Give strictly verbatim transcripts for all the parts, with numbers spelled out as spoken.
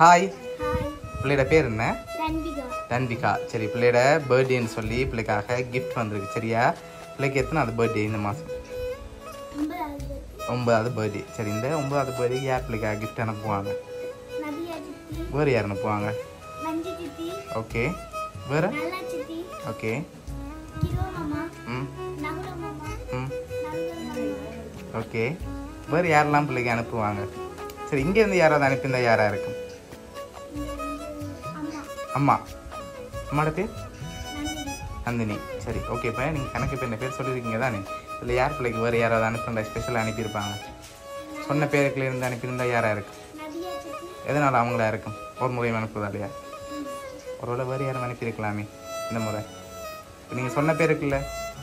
Hi. பிள்ளையோட பேர் என்ன? ரன்விகா. ரன்விகா. சரி, பிள்ளையோட பர்த்டேன்னு சொல்லி பிள்ளைக்காக கிஃப்ட் வந்திருக்கு. சரியா? பிள்ளைக்கு எத்தனாவது பர்த்டே இந்த மாதம்? ஒன்பதாவது பர்த்டே. சரி, இந்த ஒன்பதாவது பர்த்டேக்கு யார் பிள்ளைக்காக கிஃப்ட் அனுப்புவாங்க? வேறு யார் அனுப்புவாங்க? ஓகே. வேறு? ஓகே. ம் ம் ஓகே. வேறு யாரெல்லாம் பிள்ளைக்கு அனுப்புவாங்க? சரி, இங்கேருந்து யாராவது அனுப்பியிருந்தா யாராக இருக்கும்? அம்மா. அம்மாவோட பேர் நந்தினி. சரி, ஓகே. இப்போ நீங்கள் கணக்கு இப்போ இந்த பேர் சொல்லியிருக்கீங்க தானே? இதில் யார் பிள்ளைக்கு வேறு யாராவது அனுப்புகிற ஸ்பெஷலாக அனுப்பியிருப்பாங்க? சொன்ன பேருக்குலேருந்து அனுப்பியிருந்தா யாராக இருக்கும்? எதனால் அவங்களா இருக்கும்? ஒரு முறையும் அனுப்புவதா இல்லையா? ஒருவேளை வேறு யாரும் அனுப்பியிருக்கலாமே இந்த முறை. இப்போ நீங்கள் சொன்ன பேருக்குல்ல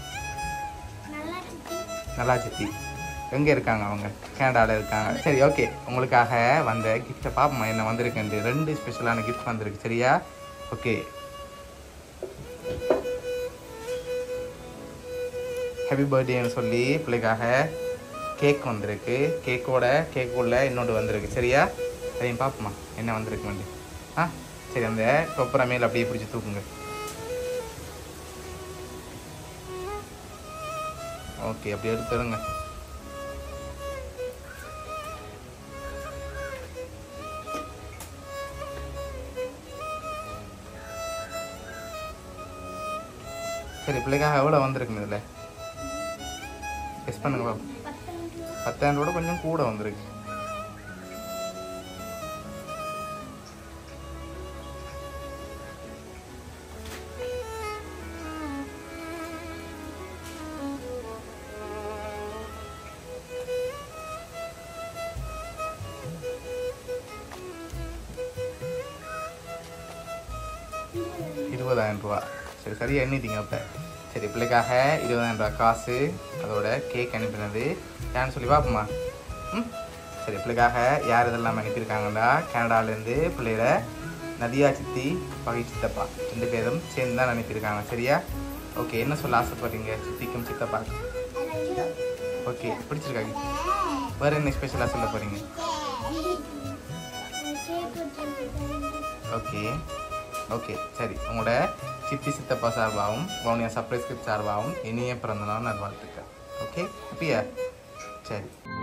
நல்லா சித்தி எங்கே இருக்காங்க? அவங்க கனடாவில் இருக்காங்க. சரி, ஓகே. உங்களுக்காக வந்த கிஃப்ட்டை பார்ப்போமா என்ன வந்திருக்குன்ட்டு. ரெண்டு ஸ்பெஷலான கிஃப்ட் வந்திருக்கு. சரியா? ஓகே. ஹாப்பி பர்த்டேன்னு சொல்லி பிள்ளைக்காக கேக் வந்திருக்கு. கேக்கோட கேக்குள்ள இன்னொன்று வந்திருக்கு. சரியா? அதையும் பார்ப்போமா என்ன வந்திருக்கு வந்து. ஆ சரி, அந்த கொப்பரை மேல் அப்படியே பிடிச்சி தூக்குங்க. ஓகே, அப்படியே எடுத்துருங்க. சரி, பிள்ளைக்காக எவ்வளோ வந்திருக்குங்க இதில்? கெஸ் பண்ணுங்க பாப்பா. பத்தாயிரம் கொஞ்சம் கூட வந்திருக்கு. இருபதாயிரம் ரூபா. சரி, சரியா எண்ணிட்டீங்க அப்போ. சரி, பிள்ளைக்காக இருபதாயிரம் ரூபா காசு, அதோட கேக் அனுப்பினது யான்னு சொல்லி பார்ப்போமா? ம் சரி, பிள்ளைக்காக யார் இதெல்லாம் அனுப்பியிருக்காங்கன்னா கனடாலேருந்து பிள்ளையோட நதியா சித்தி, பகை சித்தப்பா ரெண்டு பேரும் சேர்ந்து தான் அனுப்பியிருக்காங்க. சரியா? ஓகே. என்ன சொல்ல ஆசைப்படுறீங்க சித்திக்கும் சித்தப்பாக்கும்? ஓகே, பிடிச்சிருக்காங்க. வேறு என்ன ஸ்பெஷலாக சொல்ல போகிறீங்க? ஓகே ஓகே சரி, உங்களோட சித்தி சித்தப்பா சார்பாகவும் வவுனியா சர்ப்ரைஸ் கிஃப்ட் சார்பாகவும் இனிய பிறந்தநாள் நல்வாழ்த்துக்கள். ஓகே ஹாப்பியா? சரி.